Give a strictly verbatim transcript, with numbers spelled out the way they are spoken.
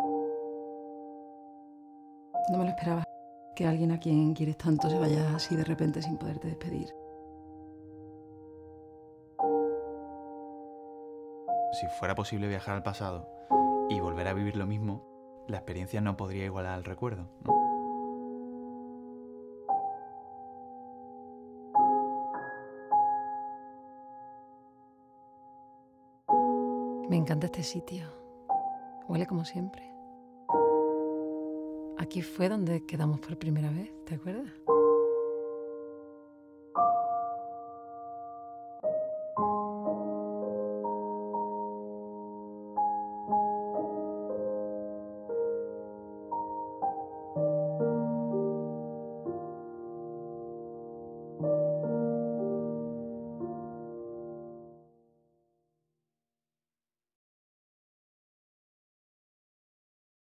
No me lo esperaba, que alguien a quien quieres tanto se vaya así de repente sin poderte despedir. Si fuera posible viajar al pasado y volver a vivir lo mismo, la experiencia no podría igualar al recuerdo, ¿no? Me encanta este sitio. Huele como siempre. Aquí fue donde quedamos por primera vez, ¿te acuerdas?